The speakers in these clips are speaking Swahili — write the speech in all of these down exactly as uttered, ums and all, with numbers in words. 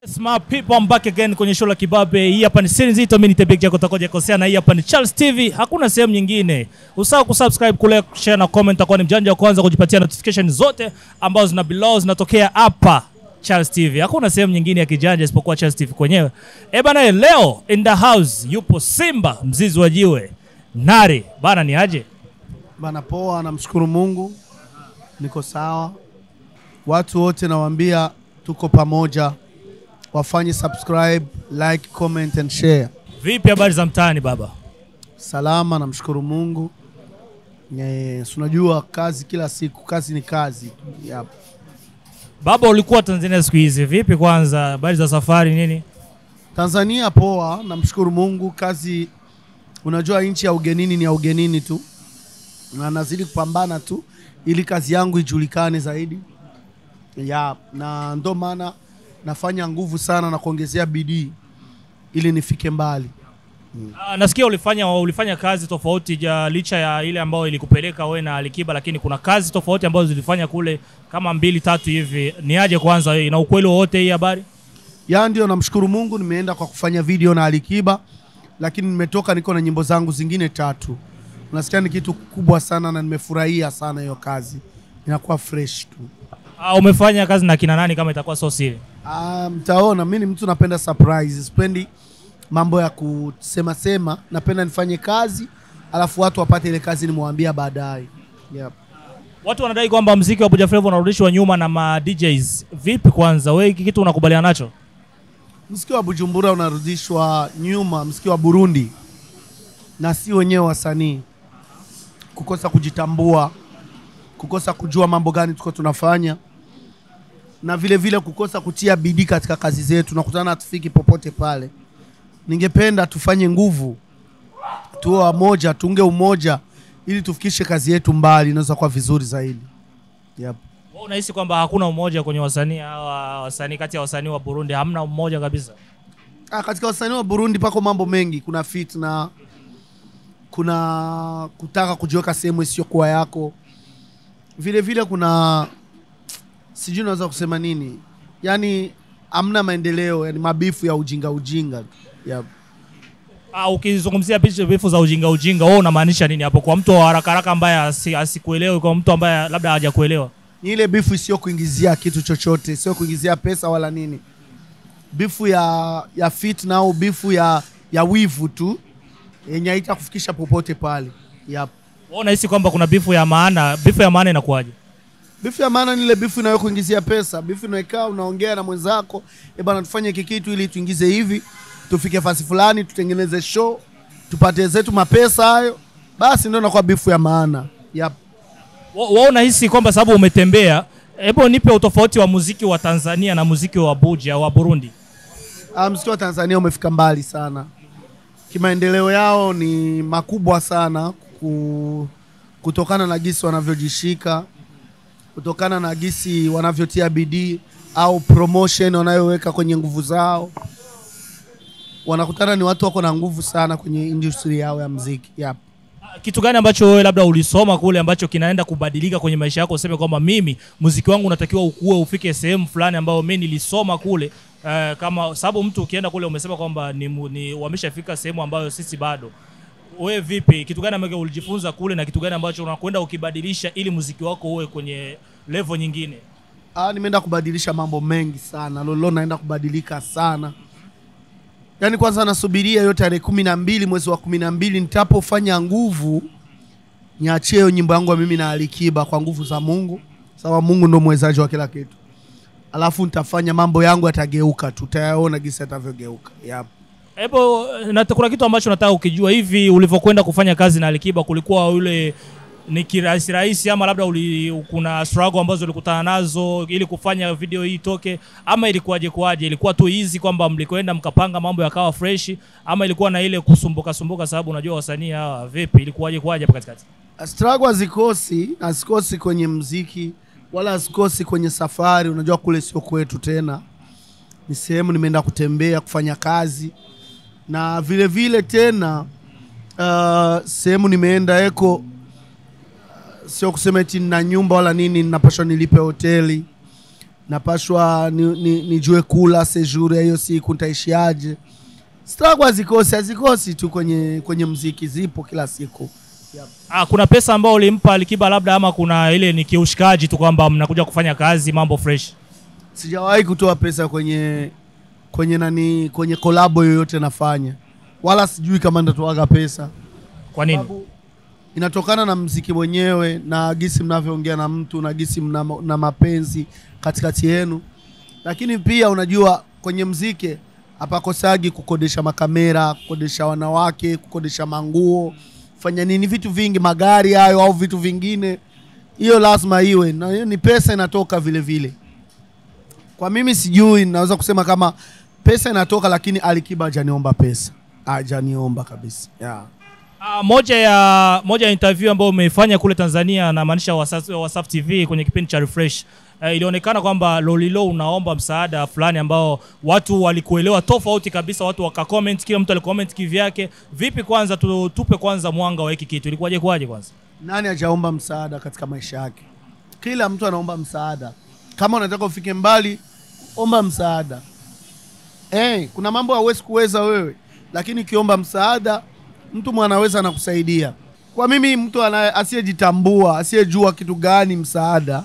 Smart people, I'm back again kwenye show la Kibabe. Hii hapa ni Siri Nzito, mimi ni Tebek Jaco takoje kosea, na hii hapa ni Charles T V. Hakuna sehemu nyingine. Usahau kusubscribe, kule share na comment, kwa ni mjanja wa kwanza kujipatia notification zote ambazo zina below zinatokea hapa Charles T V. Hakuna sehemu nyingine ya kijanja isipokuwa Charles T V kwenyewe. Eh bana, leo in the house yupo Simba mzizi wa jiwe. Nari, bana ni aje? Bana poa, namshukuru Mungu. Niko sawa. Watu wote nawaambia tuko pamoja. Wafanye subscribe, like, comment and share. Vipi habari za mtaani baba? Salama, namshukuru Mungu. Yes, unajua kazi kila siku, kazi ni kazi. Yep. Baba, ulikuwa Tanzania siku hizi. Vipi kwanza habari za safari nini? Tanzania poa, namshukuru Mungu. Kazi, unajua nchi ya ugenini ni ya ugenini tu. Na nazidi kupambana tu ili kazi yangu ijulikane zaidi. Ya, na ndo maana nafanya nguvu sana na kuongezea bidii ili nifike mbali. Hmm. Uh, nasikia ulifanya ulifanya kazi tofauti ja licha ya ile ambayo ilikupeleka wewe na Alikiba, lakini kuna kazi tofauti ambazo zilifanya kule kama mbili tatu hivi. Ni aje kwanza, ina ukweli wote hii habari? Ya, ndio, namshukuru Mungu. Nimeenda kwa kufanya video na Alikiba, lakini nimetoka niko na nyimbo zangu zingine tatu. Unasikia ni kitu kubwa sana na nimefurahia sana hiyo kazi. Inakuwa fresh tu. Ah, uh, umefanya kazi na kina nani kama itakuwa so siri? Ah, mtaona mimi ni mtu napenda surprise. Sipendi mambo ya kusema sema, napenda nifanye kazi alafu watu wapate ile kazi nimwambia baadaye. Yep. Watu wanadai kwamba muziki wa Buja Flava unarudishwa nyuma na ma D Js. Vipi kwanza, wewe hiki kitu unakubaliana nacho? Muziki wa Bujumbura unarudishwa nyuma, muziki wa Burundi na si wenyewe wasanii kukosa kujitambua, kukosa kujua mambo gani tuko tunafanya, na vile vile kukosa kutia bidii katika kazi zetu. Nakutana tufiki popote pale. Ningependa tufanye nguvu, tuwe wamoja, tuunge umoja ili tufikishe kazi yetu mbali, inaweza kuwa vizuri zaidi. Yep. Wewe unahisi kwamba hakuna umoja kwenye wasanii hawa, wasanii kati ya wasanii wa Burundi hamna umoja kabisa? Ah, katika wasanii wa Burundi pako mambo mengi, kuna fitna, kuna kutaka kujiweka sehemu isiyo kwa yako. Vile vile kuna sijui naweza kusema nini. Yaani hamna maendeleo, yani mabifu ya ujinga ujinga. Yep. Ah, ukizungumzia bifu za ujinga ujinga, wewe unamaanisha nini hapo? Kwa mtu wa haraka haraka ambaye asikuelewe, kwa mtu ambaye labda hajakuelewa. Ni ile bifu sio kuingizia kitu chochote, sio kuingizia pesa wala nini. Bifu ya ya fitna au bifu ya ya wivu tu yenye haita kufikisha popote pale. Yep. Wewe unahisi kwamba kuna bifu ya maana? Bifu ya maana inakuaje? Bifu ya maana ni ile bifu inayo kuingizia pesa. Bifu inayokaa unaongea na mwenzako, eh bana tufanye hiki kitu ili tuingize hivi, tufike fasi fulani, tutengeneze show, tupate zetu mapesa hayo. Basi ndio inakuwa bifu ya maana. Yep. Wewe unahisi kwamba sababu umetembea, hebu nipe utofauti wa muziki wa Tanzania na muziki wa Buja wa Burundi? Ah, muziki wa Tanzania umefika mbali sana. Kimaendeleo yao ni makubwa sana kutokana na gisi wanavyojishika, kutokana na gisi wanavyotia bidii au promotion wanayoweka kwenye nguvu zao. Wanakutana ni watu wako na nguvu sana kwenye industry yao ya muziki. Yep. Kitu gani ambacho wewe labda ulisoma kule ambacho kinaenda kubadilika kwenye maisha yako, useme kwamba mimi muziki wangu unatakiwa ukue ufike sehemu fulani ambayo mimi nilisoma kule? Uh, kama sababu mtu ukienda kule umesema kwamba ni, ni wameshafika sehemu ambayo sisi bado. Wewe vipi? Kitu gani ambacho ulijifunza kule na kitu gani ambacho unakwenda ukibadilisha ili muziki wako uwe kwenye level nyingine? Ah, nimeenda kubadilisha mambo mengi sana. Lolo naenda kubadilika sana. Yaani kwanza nasubiria yote tarehe kumi na mbili mwezi wa kumi na mbili nitapofanya nguvu niachie nyimbo yangu mimi na Alikiba kwa nguvu za Mungu. Sawa, Mungu ndo mwezaji wa kila kitu. Alafu nitafanya mambo yangu yatageuka, tutayaona gisi yatavyogeuka. Yep. Ebo, na kuna kitu ambacho nataka ukijua, hivi ulivyokwenda kufanya kazi na Alikiba kulikuwa yule ni kirahisi rahisi ama labda uli, kuna struggle ambazo ulikutana nazo ili kufanya video hii toke, ama ilikuwaje kwaje? Ilikuwa tu easy kwamba mlikwenda mkapanga mambo yakawa fresh, ama ilikuwa na ile kusumbuka sumbuka sababu unajua wasanii hawa? Vipi, ilikuwaje kwaje hapa katikati? Struggle zikosi, asikosi kwenye muziki wala asikosi kwenye safari. Unajua kule sio kwetu tena, ni sehemu nimeenda kutembea kufanya kazi, na vile vile tena uh, sehemu nimeenda eko sio kusema eti na nyumba wala nini, ninapaswa nilipe hoteli. napashwa nijue ni, ni kula sejour ya hiyo siku nitaishiaje. Struggle hazikosi, hazikosi tu kwenye kwenye muziki, zipo kila siku. Yep. Ah, kuna pesa ambayo ulimpa Alikiba labda, ama kuna ile ni kiushikaji tu kwamba mnakuja kufanya kazi mambo fresh? Sijawahi kutoa pesa kwenye kwenye nani kwenye kolabo yoyote nafanya. Wala sijui kama ndatoaga pesa. Kwa nini? Inatokana na muziki mwenyewe na gisi mnavyoongea na mtu na gisi mna, na mapenzi katikati yenu. Lakini pia unajua kwenye muziki hapakosagi kukodesha makamera, kukodesha wanawake, kukodesha manguo, fanya nini, vitu vingi, magari hayo au vitu vingine. Hiyo lazima iwe na hiyo ni pesa inatoka vile vile. Kwa mimi sijui, naweza kusema kama pesa inatoka, lakini Alikiba hajaniomba pesa. Hajaniomba kabisa. Yeah. Uh, moja ya moja ya interview ambayo umeifanya kule Tanzania, na maanisha Wasafi T V kwenye kipindi cha Refresh, uh, ilionekana kwamba Lolilo unaomba msaada fulani ambao watu walikuelewa tofauti kabisa, watu wakacomment, kila mtu alicomment kivyake. Vipi, kwanza tu, tupe kwanza mwanga wa hiki kitu, ilikuwaje kwaje kwanza? Nani hajaomba msaada katika maisha yake? Kila mtu anaomba msaada. Kama unataka ufike mbali, omba msaada. Eh, hey, kuna mambo hauwezi kuweza wewe, lakini ukiomba msaada mtu mwanaweza anakusaidia. Kwa mimi mtu asiyejitambua, asiyejua kitu gani msaada,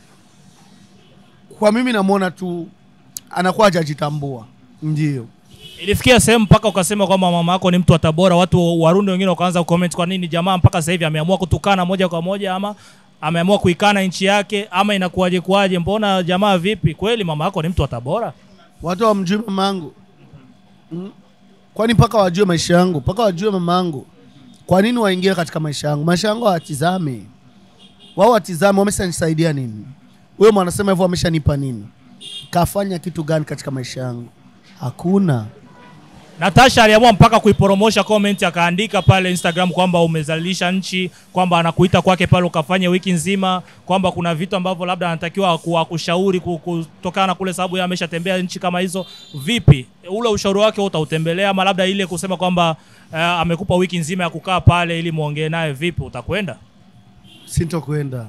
kwa mimi namuona tu anakuwa hajajitambua. Ndio. Ilifikia sehemu mpaka ukasema kwamba mama yako ni mtu wa Tabora, watu Warundi wengine wakaanza kucomment, kwa nini jamaa mpaka sasa hivi ameamua kutukana moja kwa moja, ama ameamua kuikana nchi yake, ama inakuaje kwaje? Mbona jamaa vipi? Kweli mama yako ni mtu wa Tabora? Watu wamjui mamangu. Mm. Kwani mpaka wajue maisha yangu, mpaka wajue mamangu? Kwa nini waingie katika maisha yangu? Maisha yangu hawatizame. Wao watizame wameshanisaidia nini? Wewe mwanasema hivyo wameshanipa nini? Kafanya kitu gani katika maisha yangu? Hakuna. Natasha aliamua mpaka kuipromosha comment, akaandika pale Instagram kwamba umezalisha nchi, kwamba anakuita kwake pale ukafanya wiki nzima, kwamba kuna vitu ambavyo labda anatakiwa kukushauri kutokana kule, sababu yeye ameshatembea nchi kama hizo. Vipi ule ushauri wake utautembelea, ama labda ile kusema kwamba uh, amekupa wiki nzima ya kukaa pale ili muongee naye, vipi utakwenda? Sintokwenda.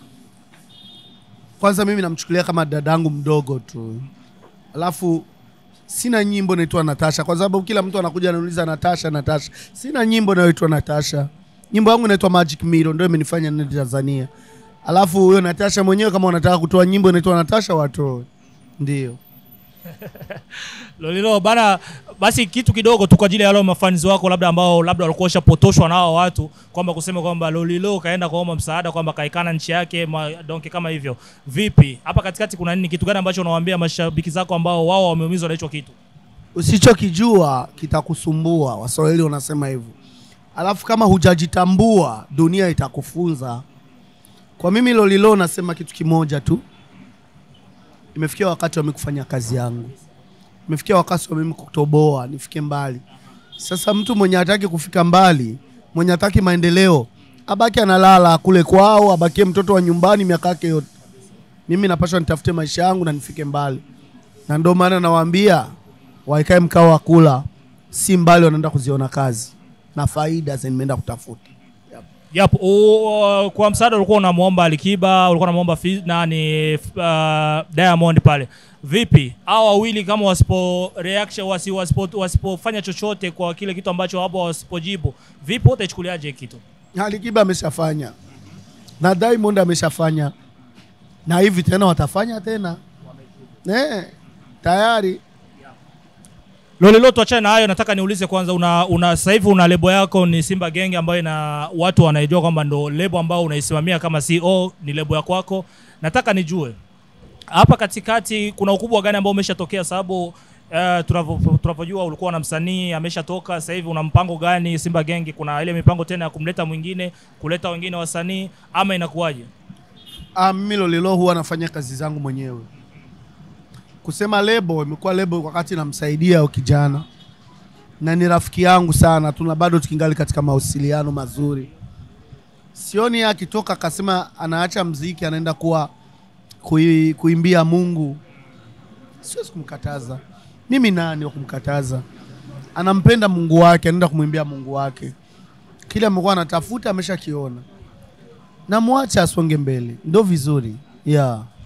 Kwanza mimi namchukulia kama dadangu mdogo tu. Alafu sina nyimbo inaitwa Natasha, kwa sababu kila mtu anakuja anauliza Natasha Natasha. Sina nyimbo inaitwa Natasha. Nyimbo yangu inaitwa Magic Mirror, ndio imenifanya nende Tanzania. Alafu huyo Natasha mwenyewe kama unataka kutoa nyimbo inaitwa Natasha watoe. Ndio. Lolilo bana, basi kitu kidogo tu kwa ajili ya wale mafans wako labda ambao labda walikuwa washapotoshwa na hao watu, kwamba kusema kwamba Lolilo kaenda kuomba msaada, kwamba kaikana nchi yake donke kama hivyo. Vipi hapa katikati kuna nini, kitu gani ambacho unawaambia mashabiki zako ambao wao wameumizwa na hicho kitu? Usichokijua kitakusumbua, Waswahili wanasema hivyo. Alafu kama hujajitambua dunia itakufunza. Kwa mimi Lolilo nasema kitu kimoja tu. Imefikia wakati wa mimi kufanya kazi yangu. Imefikia wakati wa mimi kutoboa, nifike mbali. Sasa mtu mwenye hataki kufika mbali, mwenye hataki maendeleo, abaki analala kule kwao, abaki mtoto wa nyumbani miaka yake yote. Mimi napaswa nitafute maisha yangu na nifike mbali. Na ndio maana nawaambia waikae mkao wa kula, si mbali wanaenda kuziona kazi na faida zinaenda kutafuta. Yep, uh, kwa msaada ulikuwa unamuomba Alikiba, ulikuwa unamuomba nani uh, Diamond pale. Vipi hao wawili kama wasipo reaction, wasi wasipo wasipofanya chochote kwa kile kitu ambacho hapo wasipojibu, vipi utachukuliaje kitu? Alikiba ameshafanya na Diamond ameshafanya, na hivi tena watafanya tena. Eh, tayari. Lolilo, tuachane na hayo, nataka niulize kwanza, una, una sasa hivi una lebo yako ni Simba Gang, ambayo na watu wanaijua kwamba ndo lebo ambao unaisimamia kama C E O, ni lebo ya kwako. Nataka nijue hapa katikati kuna ukubwa gani ambao umeshatokea, sababu uh, tunavyojua ulikuwa na msanii ameshatoka, sasa hivi una mpango gani Simba Gang? Kuna ile mipango tena ya kumleta mwingine, kuleta wengine wasanii, ama inakuwaje? Ah, mimi Lolilo huwa nafanya kazi zangu mwenyewe. Kusema lebo, imekuwa lebo wakati namsaidia kijana. Na ni rafiki yangu sana, tuna bado tukingali katika mawasiliano mazuri. Sioni akitoka akasema anaacha muziki anaenda kuwa kui, kuimbia Mungu. Siwezi kumkataza. Mimi nani wa kumkataza? Anampenda Mungu wake, anaenda kumuimbia Mungu wake. Kile amekuwa anatafuta ameshakiona. Na muache asonge mbele. Ndio vizuri. Yeah.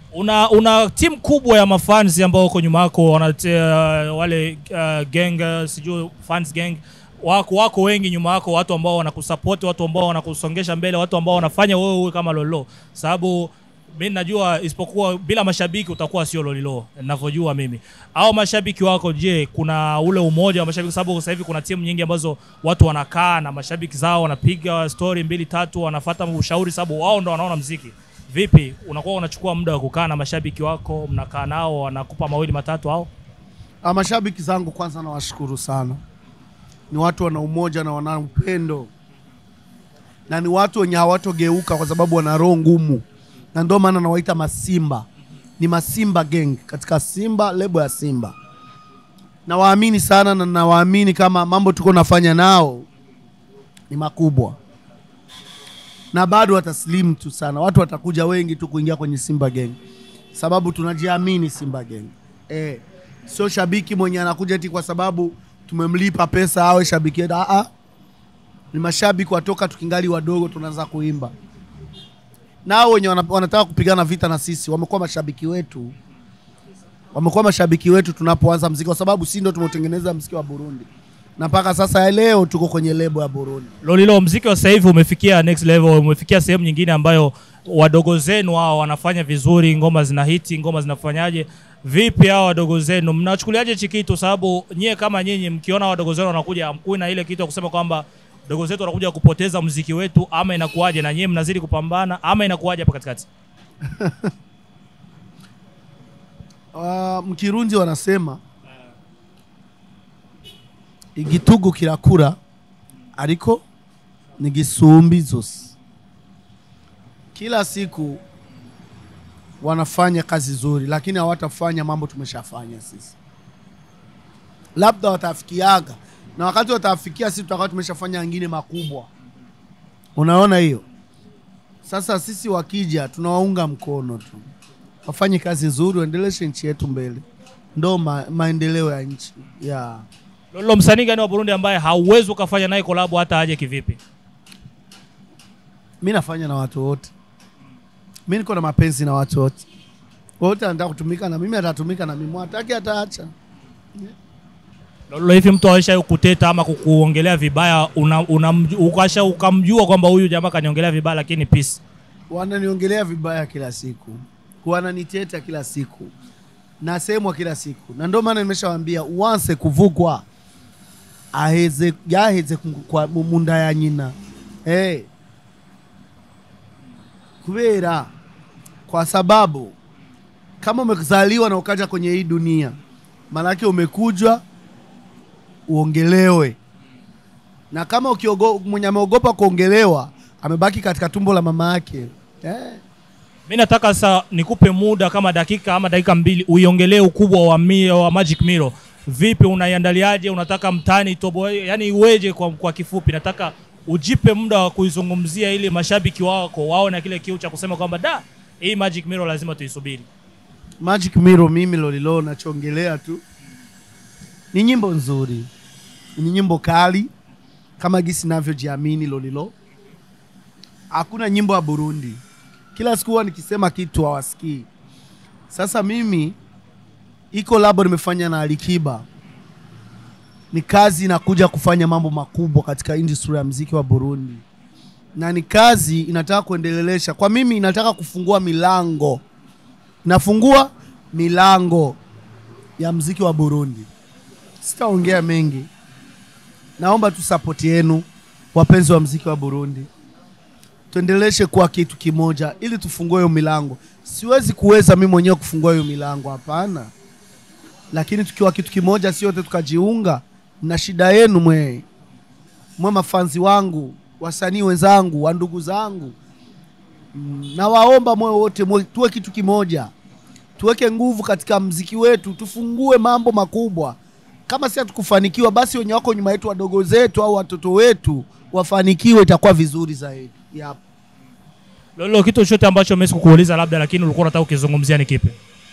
Una una timu kubwa ya mafans ambao wako nyuma yako, wanatea wale uh, gang, sijui fans gang wako wako wengi nyuma yako, watu ambao wanakusupport, watu ambao wanakusongesha mbele, watu ambao wanafanya wewe uwe kama Lolilo. Sababu mimi najua isipokuwa bila mashabiki utakuwa sio Lolilo, ninavyojua mimi. Au mashabiki wako, je, kuna ule umoja wa mashabiki? Sababu sasa hivi kuna timu nyingi ambazo watu wanakaa na mashabiki zao, wanapiga story mbili tatu, wanafuata ushauri sababu wao ndo wanaona muziki. Vipi, unakuwa unachukua muda wa kukaa na mashabiki wako, mnakaa nao, wanakupa mawili matatu hao? Ah, mashabiki zangu kwanza nawashukuru sana. Ni watu wana umoja na wana upendo. Na ni watu wenye hawatogeuka kwa sababu wana roho ngumu. Na ndio maana nawaita Masimba. Ni Masimba gang katika Simba, lebo ya Simba. Na waamini sana na nawaamini kama mambo tuko nafanya nao ni makubwa. Na bado wataslimu tu sana. Watu watakuja wengi tu kuingia kwenye Simba gang. Sababu tunajiamini Simba gang. Eh, sio shabiki mwenye anakuja eti kwa sababu tumemlipa pesa awe shabiki. Ah ah. Ni mashabiki watoka tukingali wadogo tunaanza kuimba. Nao wenye wanataka kupigana vita na sisi wamekuwa mashabiki wetu. Wamekuwa mashabiki wetu tunapoanza muziki kwa sababu sisi ndio tumeutengeneza muziki wa Burundi. Na mpaka sasa leo tuko kwenye lebo ya Burundi. Lolilo, muziki wa sasa hivi umefikia next level, umefikia sehemu nyingine ambayo wadogo zenu wao wanafanya vizuri, ngoma zina hiti, ngoma zinafanyaje? Vipi hao wadogo zenu? Mnachukuliaje chikitu? Sababu nyie kama nyinyi mkiona wadogo zenu wanakuja mkuu na ile kitu ya kusema kwamba dogo zetu wanakuja kupoteza muziki wetu, ama inakuaje na nyie mnazidi kupambana, ama inakuaje hapa katikati? uh, Mkirundi wanasema igitugu kirakura ariko ni gisumbi zose. Kila siku wanafanya kazi nzuri lakini hawatafanya mambo tumeshafanya sisi. Labda watafikiaga na wakati watafikia sisi tutakuwa tumeshafanya mengine makubwa. Unaona hiyo? Sasa sisi wakija tunawaunga mkono tu. Wafanye kazi nzuri, waendeleshe nchi yetu mbele. Ndio ma, maendeleo ya nchi. Yeah. Lolo, msanii gani wa Burundi ambaye hauwezi ukafanya naye collab hata aje kivipi? Mimi nafanya na watu wote. Mimi niko na mapenzi na watu wote. Wote anataka kutumika na mimi, atatumika na mimi. Hataki ataacha. Yeah. Lolo, hivi mtu aisha kukuteta ama kukuongelea vibaya, una, una ukasha ukamjua kwamba huyu jamaa kaniongelea vibaya lakini peace? Wananiongelea vibaya kila siku. Wananiteta kila siku. Nasemwa kila siku. Na ndio maana nimeshawaambia uanze kuvugwa aheze yaheze kwa munda ya nyina. Eh. Hey. Kubera kwa sababu kama umezaliwa na ukaja kwenye hii dunia, maana yake umekujwa uongelewe. Na kama ukiogopa mwenye ameogopa kuongelewa, amebaki katika tumbo la mama yake. Eh. Mimi nataka sasa nikupe muda kama dakika ama dakika mbili uiongelee ukubwa wa Mio wa Magic Mirror. Vipi, unaiandaliaje? Unataka mtani tobo, yani iweje kwa, kwa kifupi? Nataka ujipe muda wa kuizungumzia ili mashabiki wako wao na kile kiu cha kusema kwamba da, hii Magic Mirror lazima tuisubiri. Magic Mirror mimi Lolilo nachongelea tu. Ni nyimbo nzuri. Ni nyimbo kali kama gisi ninavyojiamini Lolilo. Hakuna nyimbo ya Burundi. Kila siku nikisema kitu hawasikii. Sasa mimi iko labo nimefanya na Alikiba. Ni kazi inakuja kufanya mambo makubwa katika industry ya muziki wa Burundi. Na ni kazi inataka kuendelelesha. Kwa mimi inataka kufungua milango. Nafungua milango ya muziki wa Burundi. Sitaongea mengi. Naomba tu support yenu wapenzi wa muziki wa Burundi. Tuendeleshe kuwa kitu kimoja ili tufungue hiyo milango. Siwezi kuweza mimi mwenyewe kufungua hiyo milango, hapana. Lakini tukiwa kitu kimoja, si wote tukajiunga, na shida yenu mwe. Mwe mafanzi wangu, wasanii wenzangu, wa ndugu zangu. Na waomba mwe wote mwe, tuwe kitu kimoja. Tuweke nguvu katika muziki wetu, tufungue mambo makubwa. Kama si hatukufanikiwa, basi wenye wako nyuma yetu, wadogo zetu au watoto wetu wafanikiwe, itakuwa vizuri zaidi. Yep. Lolo, kitu chochote ambacho mimi sikukuuliza labda lakini ulikuwa unataka ukizungumzia ni kipi?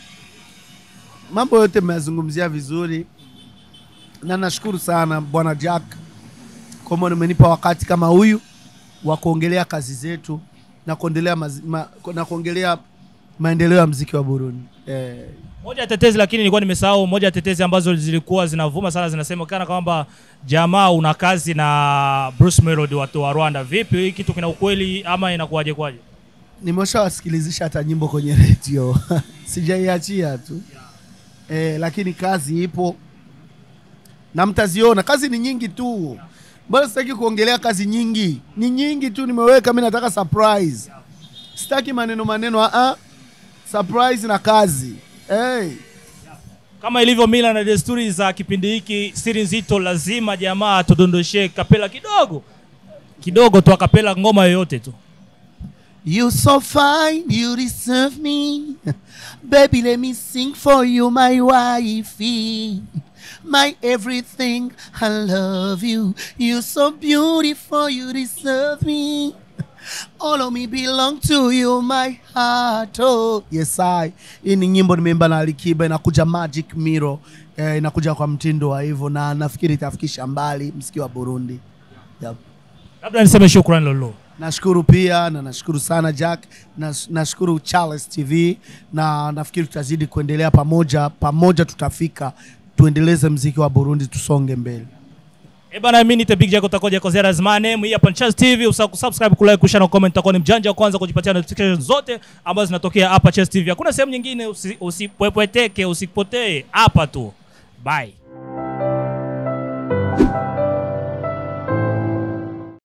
Mambo yote mmezungumzia vizuri. Na nashukuru sana Bwana Jack kwa maana umenipa wakati kama huyu wa kuongelea kazi zetu na kuendelea ma, na kuongelea maendeleo ya muziki wa Burundi. Eh. Moja ya tetezi, lakini nilikuwa nimesahau, moja ya tetezi ambazo zilikuwa zinavuma sana zinasemekana kwamba jamaa una kazi na Bruce Melody watu wa Rwanda. Vipi, hii kitu kina ukweli ama inakuaje kwaje? Nimeshawasikilizisha hata nyimbo kwenye radio. Sijaiachia tu. Eh, lakini kazi ipo. Na mtaziona, kazi ni nyingi tu. Mbona sitaki kuongelea kazi nyingi? Ni nyingi tu nimeweka, mimi nataka surprise. Sitaki maneno maneno, a a surprise na kazi. Hey. Kama ilivyo mila na desturi za kipindi hiki, Siri Nzito lazima jamaa tudondoshe kapela kidogo. Kidogo tu akapela ngoma yoyote tu. You so fine, you deserve me. Baby, let me sing for you, my wifey. My everything, I love you. You so beautiful, you deserve me. All of me belong to you, my heart. Oh, yes I. Hii ni nyimbo nimeimba na Alikiba, inakuja Magic Mirror. Eh, inakuja kwa mtindo wa hivyo na nafikiri itafikisha mbali muziki wa Burundi. Yep. Labda niseme shukrani Lolo. Nashukuru pia na nashukuru sana Jack, na nashukuru Charles T V, na nafikiri tutazidi kuendelea pamoja, pamoja tutafika, tuendeleze muziki wa Burundi, tusonge mbele. Eh bana, mimi ni Big Jack utakoje kozera zmane hii hapa Charles T V. Usahau kusubscribe, kulike, kushare na comment, utakuwa ni mjanja wa kwanza kujipatia notification zote ambazo zinatokea hapa Charles T V. Hakuna sehemu nyingine, usipwepweteke, usipotee hapa tu. Bye.